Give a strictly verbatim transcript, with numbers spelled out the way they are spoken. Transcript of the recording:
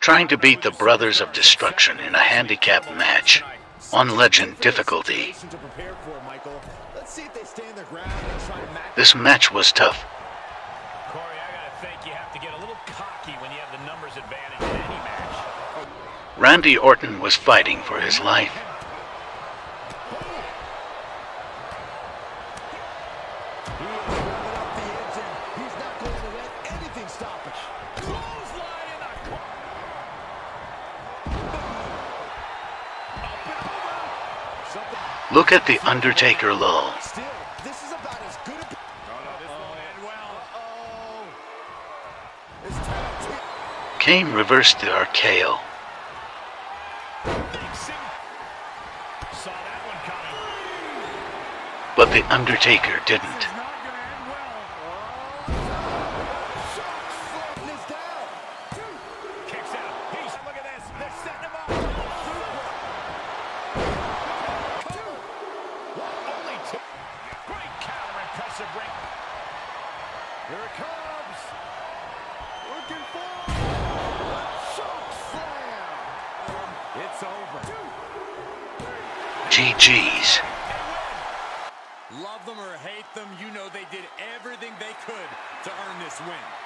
Trying to beat the Brothers of Destruction in a handicap match on Legend difficulty. This match was tough. Corey, I gotta think you have to get a little cocky when you have the numbers advantage in any match. Randy Orton was fighting for his life. Look at the Undertaker lull. Kane reversed the R K O. But the Undertaker didn't. Here it comes. Looking for choke slam. It's over. G G's. Love them or hate them, you know they did everything they could to earn this win.